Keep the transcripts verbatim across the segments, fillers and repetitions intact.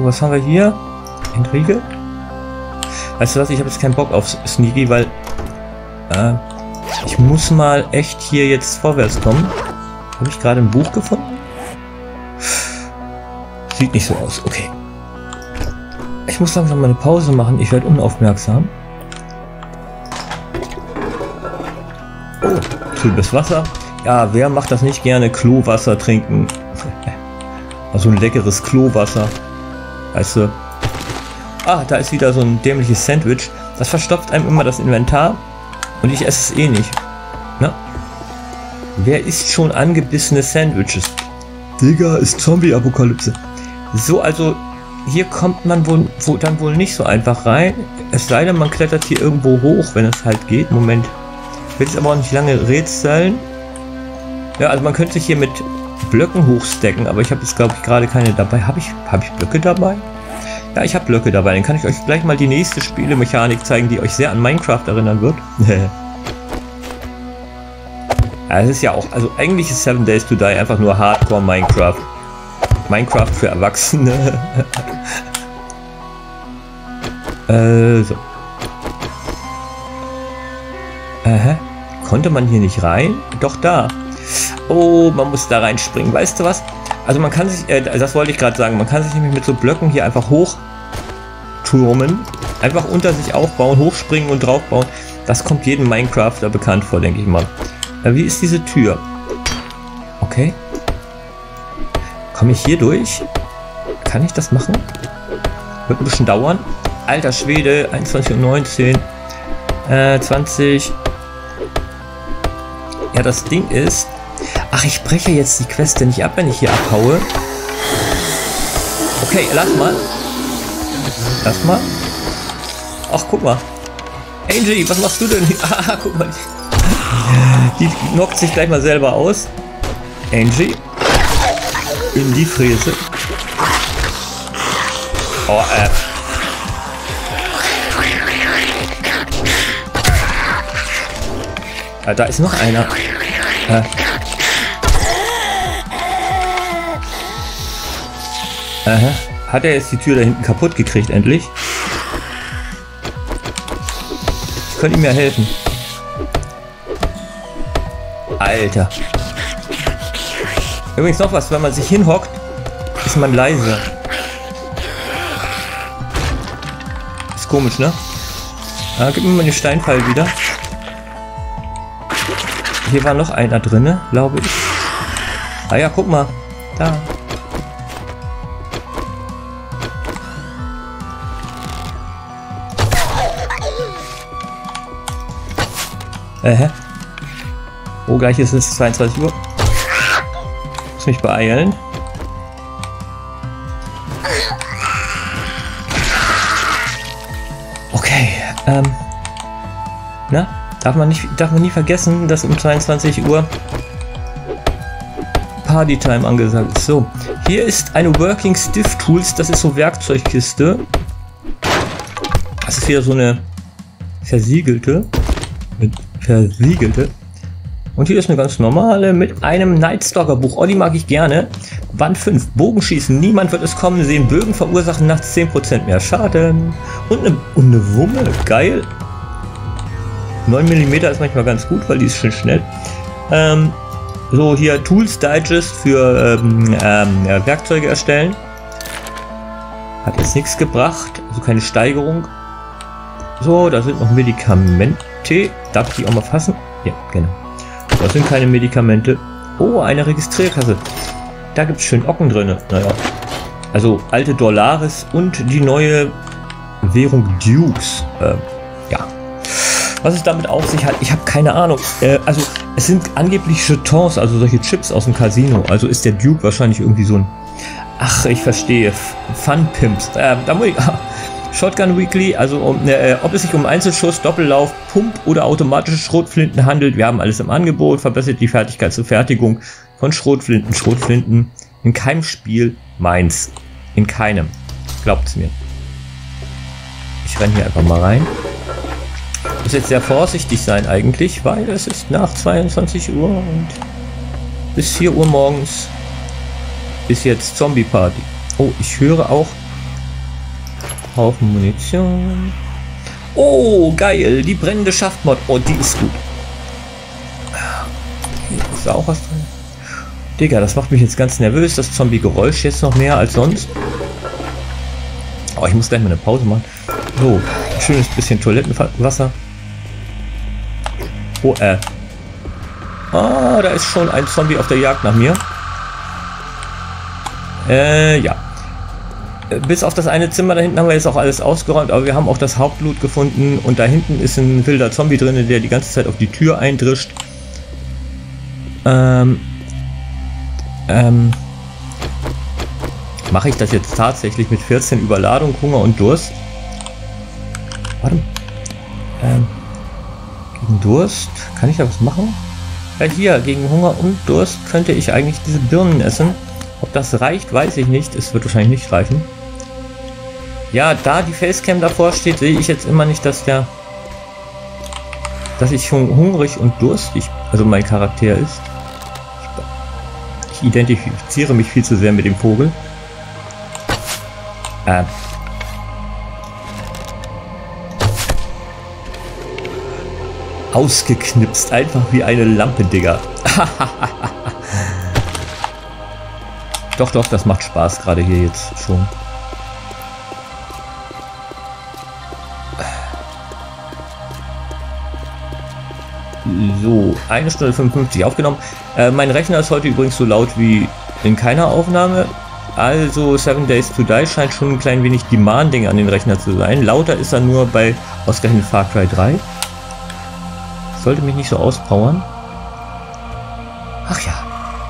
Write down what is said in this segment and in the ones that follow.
was haben wir hier? Intrige? Weißt du was, ich habe jetzt keinen Bock auf Sneaky, weil äh, ich muss mal echt hier jetzt vorwärts kommen. Habe ich gerade ein Buch gefunden? Sieht nicht so aus, okay. Ich muss langsam mal eine Pause machen, ich werde unaufmerksam. Oh, trübes Wasser. Ja, wer macht das nicht gerne? Klowasser trinken. Also ein leckeres Klowasser. Weißt du? Ah, da ist wieder so ein dämliches Sandwich. Das verstopft einem immer das Inventar. Und ich esse es eh nicht. Na? Wer isst schon angebissene Sandwiches? Digga, ist Zombie-Apokalypse. So, also hier kommt man wohl, wo, dann wohl nicht so einfach rein. Es sei denn, man klettert hier irgendwo hoch, wenn es halt geht. Moment. Ich will jetzt aber auch nicht lange rätseln. Ja, also man könnte sich hier mit Blöcken hochstecken, aber ich habe jetzt, glaube ich, gerade keine dabei. Habe ich, hab ich Blöcke dabei? Ja, ich habe Blöcke dabei. Dann kann ich euch gleich mal die nächste Spielemechanik zeigen, die euch sehr an Minecraft erinnern wird. Ja, es ist ja auch, also eigentlich ist Seven Days to Die einfach nur Hardcore Minecraft. Minecraft für Erwachsene. äh, so. Aha. Konnte man hier nicht rein? Doch, da. Oh, man muss da reinspringen. Weißt du was? Also man kann sich, äh, das wollte ich gerade sagen, man kann sich nämlich mit so Blöcken hier einfach hochturmen. Einfach unter sich aufbauen, hochspringen und draufbauen. Das kommt jedem Minecrafter bekannt vor, denke ich mal. Äh, wie ist diese Tür? Okay. Komme ich hier durch? Kann ich das machen? Wird ein bisschen dauern. Alter Schwede, einundzwanzig Uhr neunzehn. Äh, zwanzig. Ja, das Ding ist... Ach, ich breche jetzt die Queste nicht ab, wenn ich hier abhaue. Okay, lass mal. Lass mal. Ach, guck mal. Angie, was machst du denn? Ah, guck mal. Die knockt sich gleich mal selber aus. Angie. In die Fräse. Oh, äh. Ah, da ist noch einer. Äh. Aha. Hat er jetzt die Tür da hinten kaputt gekriegt, endlich? Ich könnte ihm ja helfen. Alter. Übrigens noch was, wenn man sich hinhockt, ist man leise. Ist komisch, ne? Ah, gib mir mal den Steinpfeil wieder. Hier war noch einer drinne, glaube ich. Ah ja, guck mal. Da. Äh. Oh, gleich ist es zweiundzwanzig Uhr. Muss mich beeilen. Okay. Ähm. Na? Darf man nicht, darf man nie vergessen, dass um zweiundzwanzig Uhr Partytime angesagt ist. So, hier ist eine Working Stiff Tools, das ist so Werkzeugkiste. Das ist wieder so eine versiegelte. Mit versiegelte. Und hier ist eine ganz normale mit einem Nightstalker Buch. Oh, die mag ich gerne. Band fünf. Bogenschießen. Niemand wird es kommen sehen. Bögen verursachen nachts zehn Prozent mehr Schaden. Und eine, und eine Wumme. Geil. neun Millimeter ist manchmal ganz gut, weil die ist schön schnell. Ähm, so, hier Tools Digest für ähm, ähm, ja, Werkzeuge erstellen. Hat jetzt nichts gebracht, also keine Steigerung. So, da sind noch Medikamente. Darf ich die auch mal fassen? Ja, genau. Das sind keine Medikamente. Oh, eine Registrierkasse. Da gibt es schön Ocken drin. Naja. Also alte Dollaris und die neue Währung Dukes. Ähm, ja. Was es damit auf sich hat, ich habe keine Ahnung. Äh, also es sind angeblich Jetons, also solche Chips aus dem Casino. Also ist der Duke wahrscheinlich irgendwie so ein... Ach, ich verstehe. Fun Pimps. Äh, da muss ich... Shotgun Weekly, also um, äh, ob es sich um Einzelschuss, Doppellauf, Pump oder automatische Schrotflinten handelt. Wir haben alles im Angebot. Verbessert die Fertigkeit zur Fertigung von Schrotflinten. Schrotflinten in keinem Spiel meins. In keinem. Glaubt's mir. Ich renne hier einfach mal rein. Muss jetzt sehr vorsichtig sein eigentlich, weil es ist nach zweiundzwanzig Uhr und bis vier Uhr morgens ist jetzt Zombie Party. Oh, ich höre auch Haufen Munition. Oh, geil. Die brennende Schaftmod. Oh, die ist gut. Hier ist da auch was drin. Digga, das macht mich jetzt ganz nervös. Das Zombie-Geräusch jetzt noch mehr als sonst. Oh, ich muss gleich mal eine Pause machen. So, ein schönes bisschen Toilettenwasser. Oh, äh. Ah, da ist schon ein Zombie auf der Jagd nach mir. Äh, ja. Bis auf das eine Zimmer da hinten haben wir jetzt auch alles ausgeräumt, aber wir haben auch das Hauptloot gefunden und da hinten ist ein wilder Zombie drin, der die ganze Zeit auf die Tür eindrischt. Ähm, ähm, mache ich das jetzt tatsächlich mit vierzehn Überladung, Hunger und Durst? Warte. Ähm, gegen Durst? Kann ich da was machen? Ja, hier, gegen Hunger und Durst könnte ich eigentlich diese Birnen essen. Ob das reicht, weiß ich nicht. Es wird wahrscheinlich nicht reichen. Ja, da die Facecam davor steht, sehe ich jetzt immer nicht, dass der, dass ich hungrig und durstig, also mein Charakter ist. Ich, ich identifiziere mich viel zu sehr mit dem Vogel. Äh. Ausgeknipst, einfach wie eine Lampe, Digga. Doch, doch, das macht Spaß gerade hier jetzt schon. So, eine Stunde fünfundfünfzig aufgenommen. Äh, mein Rechner ist heute übrigens so laut wie in keiner Aufnahme. Also Seven Days to Die scheint schon ein klein wenig demanding an den Rechner zu sein. Lauter ist er nur bei ausgerechnet Far Cry drei. Sollte mich nicht so auspowern. Ach ja.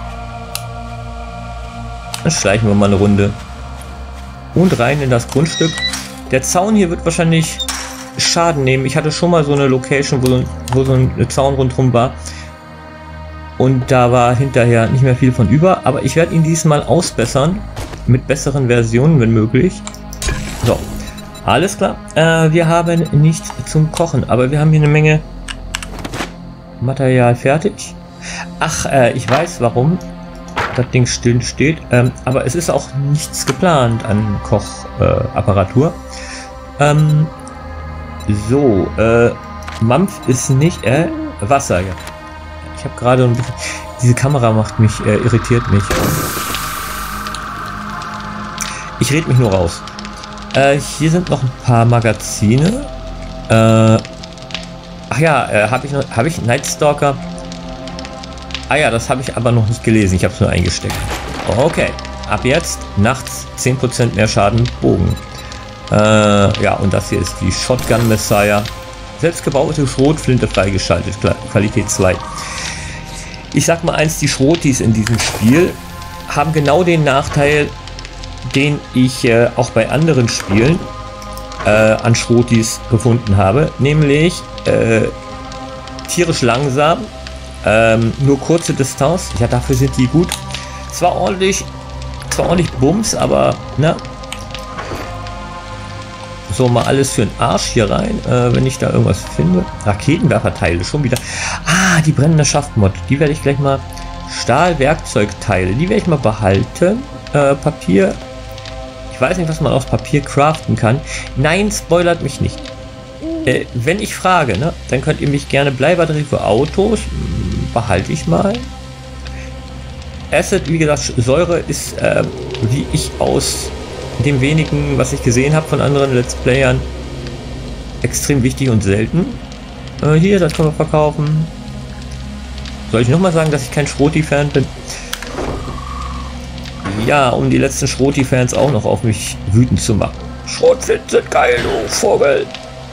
Dann schleichen wir mal eine Runde. Und rein in das Grundstück. Der Zaun hier wird wahrscheinlich Schaden nehmen. Ich hatte schon mal so eine Location, wo so, wo so ein Zaun rundherum war. Und da war hinterher nicht mehr viel von über. Aber ich werde ihn diesmal ausbessern. Mit besseren Versionen, wenn möglich. So. Alles klar. Äh, wir haben nichts zum Kochen. Aber wir haben hier eine Menge Material fertig. Ach, äh, ich weiß warum das Ding still steht. Ähm, aber es ist auch nichts geplant an Kochapparatur. Äh, ähm, so, äh, Mampf ist nicht, äh, Wasser, ja. Ich habe gerade ein bisschen, diese Kamera macht mich, äh, irritiert mich. Ich rede mich nur raus. Äh, hier sind noch ein paar Magazine. Äh, ach ja, äh, habe ich noch, habe ich Night Stalker? Ah ja, das habe ich aber noch nicht gelesen. Ich habe es nur eingesteckt. Okay, ab jetzt nachts zehn Prozent mehr Schaden Bogen. Äh, ja, und das hier ist die Shotgun Messiah. Selbstgebaute Schrotflinte freigeschaltet, Qualität zwei. Ich sag mal eins, die Schrotis in diesem Spiel haben genau den Nachteil, den ich äh, auch bei anderen Spielen äh, an Schrotis gefunden habe, nämlich äh, tierisch langsam, ähm, nur kurze Distanz, ja, dafür sind die gut. Zwar ordentlich, zwar ordentlich Bums, aber ne. So, mal alles für den Arsch hier rein, äh, wenn ich da irgendwas finde. Raketenwerferteile, schon wieder. Ah, die brennende Schaftmod, die werde ich gleich mal. Stahlwerkzeugteile, die werde ich mal behalten. Äh, Papier. Ich weiß nicht, was man aus Papier craften kann. Nein, spoilert mich nicht. Äh, wenn ich frage, ne, dann könnt ihr mich gerne Bleibatterie für Autos. Mh, behalte ich mal. Acid, wie gesagt, Säure ist, äh, wie ich aus dem wenigen, was ich gesehen habe von anderen Let's Playern, extrem wichtig und selten. Äh, hier, das können wir verkaufen. Soll ich nochmal sagen, dass ich kein Schroti-Fan bin? Ja, um die letzten Schroti-Fans auch noch auf mich wütend zu machen. Schrotflinten sind geil, du Vogel!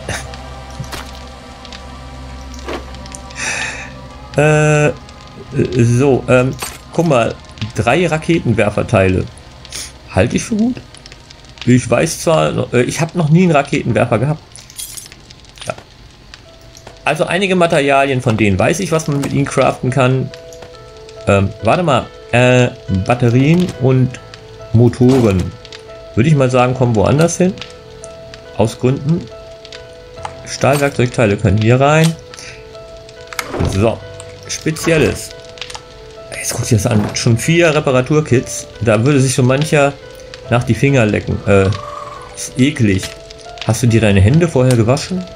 äh, so, ähm, guck mal, drei Raketenwerferteile. Halte ich für gut? Ich weiß zwar, ich habe noch nie einen Raketenwerfer gehabt. Ja. Also einige Materialien von denen weiß ich, was man mit ihnen craften kann. Ähm, warte mal. Äh, Batterien und Motoren. Würde ich mal sagen, kommen woanders hin. Aus Gründen. Stahlwerkzeugteile können hier rein. So. Spezielles. Jetzt guckt sich das an. Schon vier Reparaturkits. Da würde sich so mancher nach die Finger lecken. Äh, ist eklig. Hast du dir deine Hände vorher gewaschen?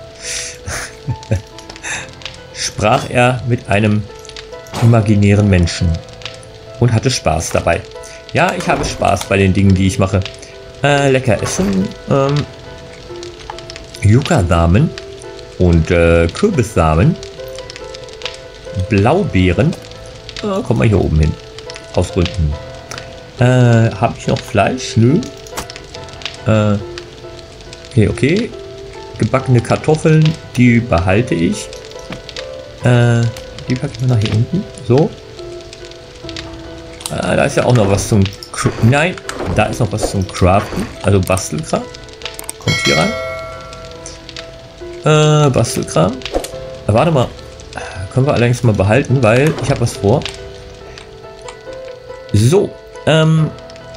Sprach er mit einem imaginären Menschen und hatte Spaß dabei. Ja, ich habe Spaß bei den Dingen, die ich mache. Äh, lecker essen, ähm, Yucca-Samen und äh, Kürbissamen, Blaubeeren. Äh, komm mal hier oben hin. Aus Gründen. Äh, habe ich noch Fleisch? Nö. Äh, okay, okay. Gebackene Kartoffeln, die behalte ich. Äh, die packe ich mal nach hier unten. So. Äh, da ist ja auch noch was zum... Cr Nein, da ist noch was zum Craften. Also Bastelkram. Kommt hier rein. Äh, Bastelkram. Äh, warte mal. Können wir allerdings mal behalten, weil ich habe was vor. So. Ähm.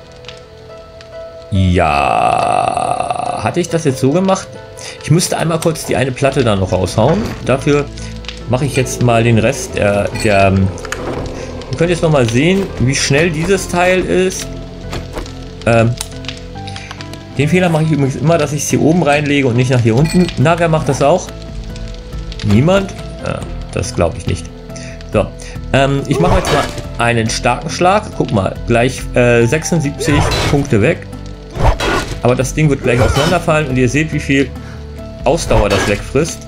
Ja. Hatte ich das jetzt so gemacht? Ich müsste einmal kurz die eine Platte da noch raushauen. Dafür mache ich jetzt mal den Rest der... der ihr könnt jetzt noch mal sehen, wie schnell dieses Teil ist. Ähm, den Fehler mache ich übrigens immer, dass ich es hier oben reinlege und nicht nach hier unten. Na, wer macht das auch? Niemand? Ja, das glaube ich nicht. So, ähm, ich mache jetzt mal einen starken Schlag. Guck mal, gleich äh, sechsundsiebzig Punkte weg. Aber das Ding wird gleich auseinanderfallen und ihr seht, wie viel Ausdauer das wegfrisst.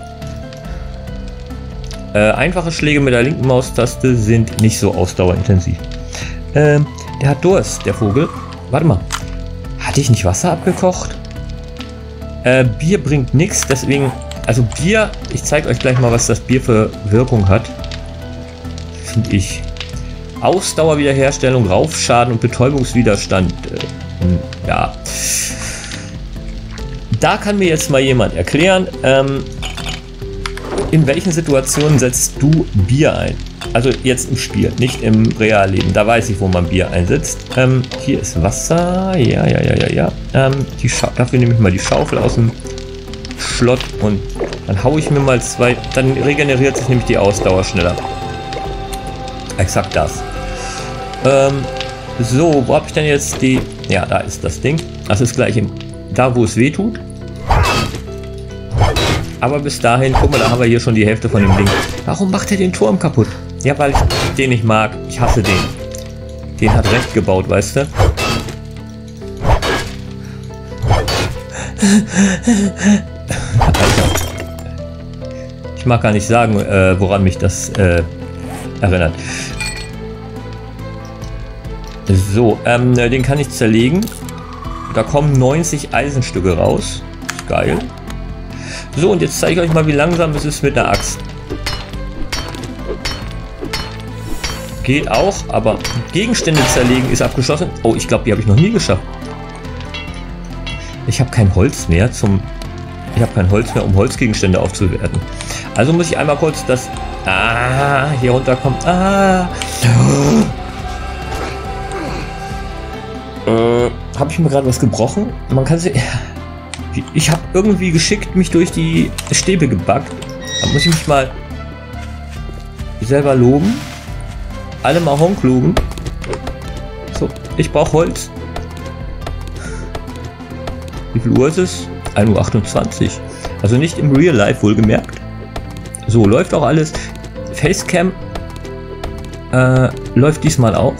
Äh, einfache Schläge mit der linken Maustaste sind nicht so ausdauerintensiv. Ähm, der hat Durst, der Vogel. Warte mal. Hatte ich nicht Wasser abgekocht? Äh, Bier bringt nichts, deswegen... Also Bier, ich zeige euch gleich mal, was das Bier für Wirkung hat. Finde ich. Ausdauer, Wiederherstellung, Raufschaden und Betäubungswiderstand. Äh, ja. Da kann mir jetzt mal jemand erklären, ähm, in welchen Situationen setzt du Bier ein? Also jetzt im Spiel, nicht im Realleben. Da weiß ich, wo man Bier einsetzt. Ähm, hier ist Wasser. Ja, ja, ja, ja, ja. Ähm, die dafür nehme ich mal die Schaufel aus dem Schlott und dann haue ich mir mal zwei. Dann regeneriert sich nämlich die Ausdauer schneller. Exakt das. Ähm, so, wo habe ich denn jetzt die... Ja, da ist das Ding. Das ist gleich im, da, wo es weh tut. Aber bis dahin, guck mal, da haben wir hier schon die Hälfte von dem Ding. Warum macht er den Turm kaputt? Ja, weil ich den nicht mag. Ich hasse den. Den hat recht gebaut, weißt du? Alter. Ich mag gar nicht sagen, äh, woran mich das äh, erinnert. So, ähm, den kann ich zerlegen. Da kommen neunzig Eisenstücke raus. Geil. So, und jetzt zeige ich euch mal, wie langsam es ist mit der Axt. Geht auch, aber Gegenstände zerlegen ist abgeschlossen. Oh, ich glaube, die habe ich noch nie geschafft. Ich habe kein Holz mehr zum... Ich habe kein Holz mehr, um Holzgegenstände aufzuwerten. Also muss ich einmal kurz das... Ah, hier runterkommen. Ah. Äh, habe ich mir gerade was gebrochen? Man kann sie... Ich habe irgendwie geschickt mich durch die Stäbe gebackt. Da muss ich mich mal selber loben. Alle mal Honk loben. So, ich brauche Holz. Wie viel Uhr ist es? ein Uhr achtundzwanzig. Also nicht im Real Life, wohlgemerkt. So, läuft auch alles. Facecam äh, läuft diesmal auch.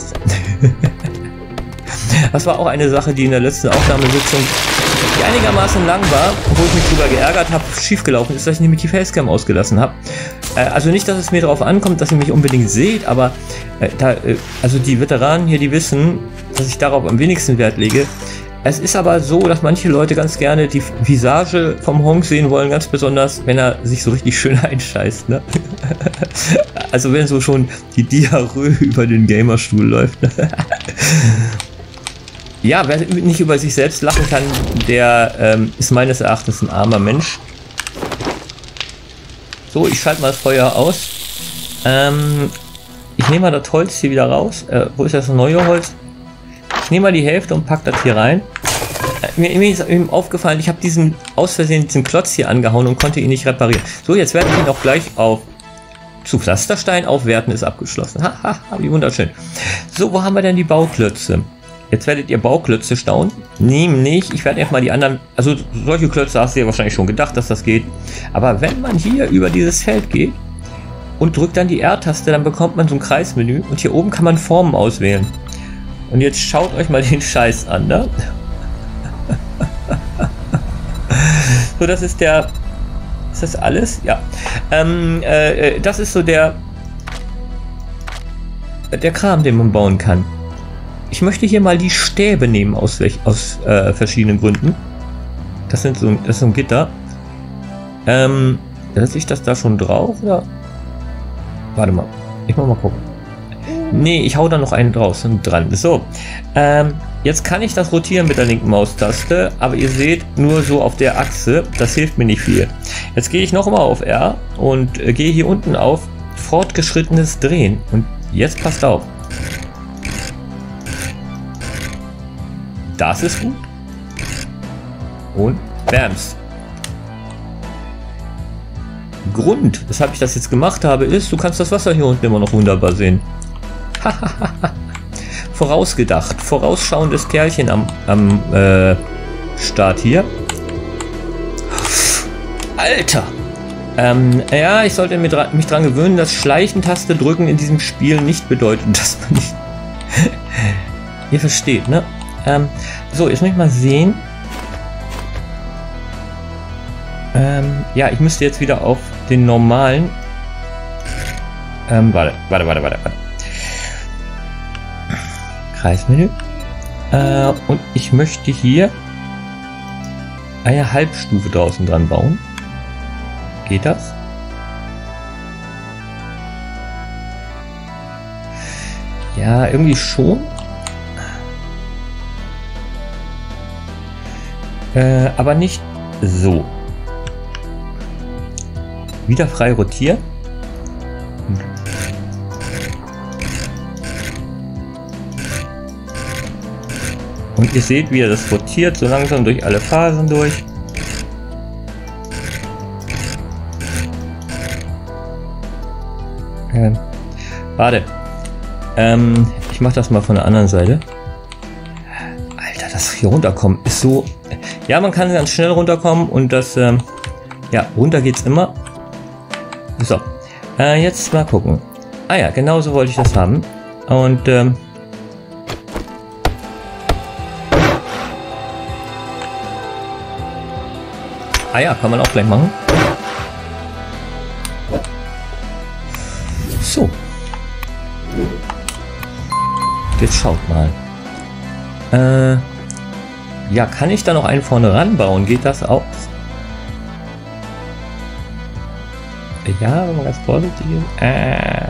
Das war auch eine Sache, die in der letzten Aufnahmesitzung, die einigermaßen lang war, wo ich mich drüber geärgert habe, schiefgelaufen ist, dass ich nämlich die Facecam ausgelassen habe. Äh, also nicht, dass es mir darauf ankommt, dass ihr mich unbedingt seht, aber äh, da, äh, also die Veteranen hier, die wissen, dass ich darauf am wenigsten Wert lege. Es ist aber so, dass manche Leute ganz gerne die Visage vom Honk sehen wollen, ganz besonders, wenn er sich so richtig schön einscheißt, ne? Also wenn so schon die Diarrhoe über den Gamerstuhl läuft. Ja, wer nicht über sich selbst lachen kann, der ähm, ist meines Erachtens ein armer Mensch. So, ich schalte mal das Feuer aus. Ähm, ich nehme mal das Holz hier wieder raus. Äh, wo ist das neue Holz? Ich nehme mal die Hälfte und packe das hier rein. Äh, mir, mir ist eben aufgefallen, ich habe diesen aus Versehen diesen Klotz hier angehauen und konnte ihn nicht reparieren. So, jetzt werde ich ihn auch gleich auf zu Pflasterstein aufwerten, ist abgeschlossen. Haha, wie wunderschön. So, wo haben wir denn die Bauklötze? Jetzt werdet ihr Bauklötze staunen. Nämlich, ich werde erstmal die anderen, also solche Klötze hast du ja wahrscheinlich schon gedacht, dass das geht. Aber wenn man hier über dieses Feld geht und drückt dann die R-Taste, dann bekommt man so ein Kreismenü und hier oben kann man Formen auswählen. Und jetzt schaut euch mal den Scheiß an, ne? So, das ist der... Ist das alles? Ja. Ähm, äh, das ist so der... Der Kram, den man bauen kann. Ich möchte hier mal die Stäbe nehmen aus, aus äh, verschiedenen Gründen. Das sind so, das ist so ein Gitter. Ähm, setze ich das da schon drauf, oder? Warte mal. Ich mach mal gucken. Nee, ich hau da noch einen draußen dran. So. Ähm, jetzt kann ich das rotieren mit der linken Maustaste, aber ihr seht nur so auf der Achse. Das hilft mir nicht viel. Jetzt gehe ich nochmal auf R und äh, gehe hier unten auf fortgeschrittenes Drehen. Und jetzt passt auf. Das ist gut. Und Bams. Grund, weshalb ich das jetzt gemacht habe, ist, du kannst das Wasser hier unten immer noch wunderbar sehen. Vorausgedacht, vorausschauendes Kerlchen am, am äh, Start hier. Alter! Ähm, ja, ich sollte mich dran gewöhnen, dass Schleichentaste drücken in diesem Spiel nicht bedeutet, dass man nicht... Ihr versteht, ne? Ähm, so, jetzt muss ich mal sehen. Ähm, ja, ich müsste jetzt wieder auf den normalen... Ähm, warte, warte, warte, warte, warte. Kreismenü. Äh, und ich möchte hier eine Halbstufe draußen dran bauen. Geht das? Ja, irgendwie schon. Äh, aber nicht so. Wieder frei rotieren. Und ihr seht, wie er das rotiert, so langsam durch alle Phasen durch. Ähm, warte. Ähm, ich mache das mal von der anderen Seite. Alter, das hier runterkommen ist so... Ja, man kann ganz schnell runterkommen und das... Ähm, ja, runter geht's immer. So. Äh, jetzt mal gucken. Ah ja, genau so wollte ich das haben. Und... Ähm, ah ja, kann man auch gleich machen. So. Jetzt schaut mal. Äh, ja, kann ich da noch einen vorne ranbauen? Geht das auch? Ja, wenn man ganz vorsichtig ist. Äh.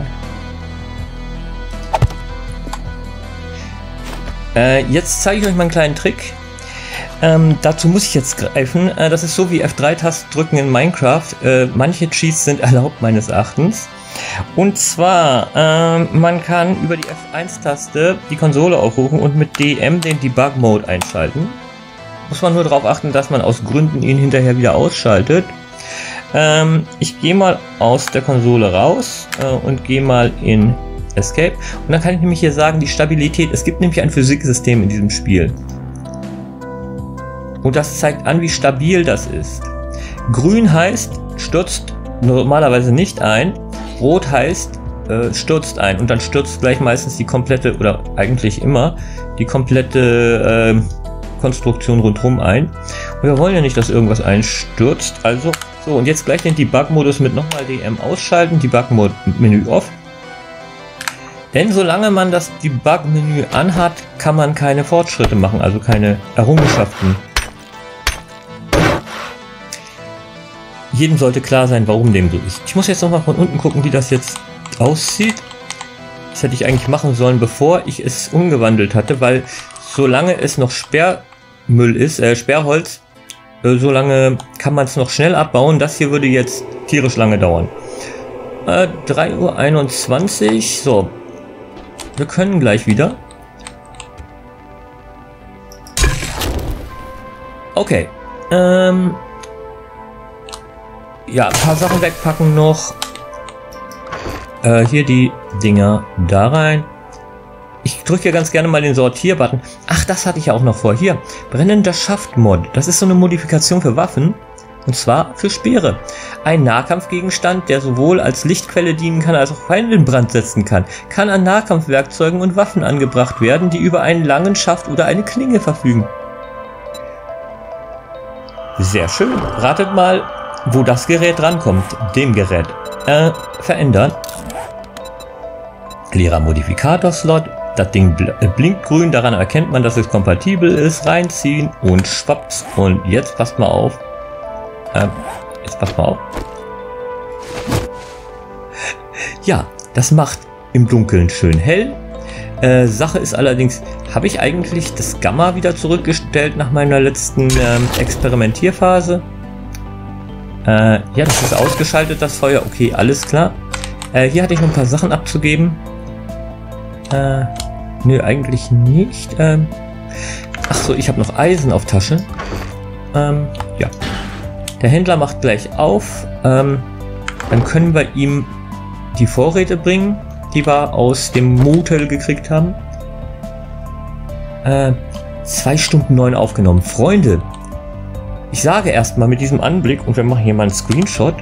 Äh, jetzt zeige ich euch mal einen kleinen Trick. Ähm, dazu muss ich jetzt greifen. Äh, das ist so wie F drei Tasten drücken in Minecraft. Äh, manche Cheats sind erlaubt meines Erachtens. Und zwar, äh, man kann über die F eins Taste die Konsole aufrufen und mit D M den Debug Mode einschalten. Muss man nur darauf achten, dass man aus Gründen ihn hinterher wieder ausschaltet. Ähm, ich gehe mal aus der Konsole raus äh, und gehe mal in Escape. Und dann kann ich nämlich hier sagen, die Stabilität. Es gibt nämlich ein Physiksystem in diesem Spiel. Und das zeigt an, wie stabil das ist. Grün heißt, stürzt normalerweise nicht ein. Rot heißt, äh, stürzt ein. Und dann stürzt gleich meistens die komplette, oder eigentlich immer, die komplette äh, Konstruktion rundherum ein. Und wir wollen ja nicht, dass irgendwas einstürzt. Also, so, und jetzt gleich den Debug-Modus mit nochmal D M ausschalten. Debug-Menü off. Denn solange man das Debug-Menü anhat, kann man keine Fortschritte machen, also keine Errungenschaften. Jedem sollte klar sein, warum dem so ist. Ich muss jetzt nochmal von unten gucken, wie das jetzt aussieht. Das hätte ich eigentlich machen sollen, bevor ich es umgewandelt hatte, weil solange es noch Sperrmüll ist, äh, Sperrholz, äh, solange kann man es noch schnell abbauen. Das hier würde jetzt tierisch lange dauern. Äh, drei Uhr einundzwanzig, so. Wir können gleich wieder. Okay. Ähm... Ja, ein paar Sachen wegpacken noch. Äh, hier die Dinger da rein. Ich drücke ja ganz gerne mal den Sortier-Button. Ach, das hatte ich ja auch noch vor. Hier, brennender Schaft-Mod. Das ist so eine Modifikation für Waffen. Und zwar für Speere. Ein Nahkampfgegenstand, der sowohl als Lichtquelle dienen kann, als auch Feinde in Brand setzen kann, kann an Nahkampfwerkzeugen und Waffen angebracht werden, die über einen langen Schaft oder eine Klinge verfügen. Sehr schön. Ratet mal, wo das Gerät rankommt. Dem Gerät. Äh, verändern. Leerer Modifikator-Slot. Das Ding bl blinkt grün, daran erkennt man, dass es kompatibel ist. Reinziehen und schwapps. Und jetzt passt mal auf. Ähm, jetzt passt mal auf. Ja, das macht im Dunkeln schön hell. Äh, Sache ist allerdings, habe ich eigentlich das Gamma wieder zurückgestellt nach meiner letzten ähm, Experimentierphase? Äh, ja, das ist ausgeschaltet, das Feuer. Okay, alles klar. Äh, hier hatte ich noch ein paar Sachen abzugeben. Äh, nö, eigentlich nicht. Ähm, ach so, ich habe noch Eisen auf Tasche. Ähm, ja. Der Händler macht gleich auf. Ähm, dann können wir ihm die Vorräte bringen, die wir aus dem Motel gekriegt haben. Äh, zwei Stunden neun aufgenommen. Freunde, ich sage erstmal mit diesem Anblick, und wir machen hier mal einen Screenshot.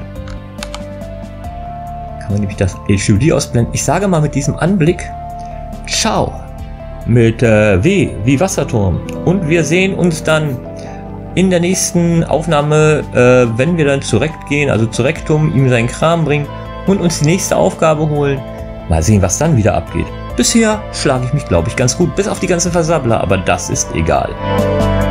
Kann man nämlich das H U D ausblenden. Ich sage mal mit diesem Anblick, ciao, mit äh, W wie Wasserturm. Und wir sehen uns dann in der nächsten Aufnahme, äh, wenn wir dann zu Rekt gehen, also zu Rektum, ihm seinen Kram bringen und uns die nächste Aufgabe holen. Mal sehen, was dann wieder abgeht. Bisher schlage ich mich, glaube ich, ganz gut, bis auf die ganzen Versabbler, aber das ist egal.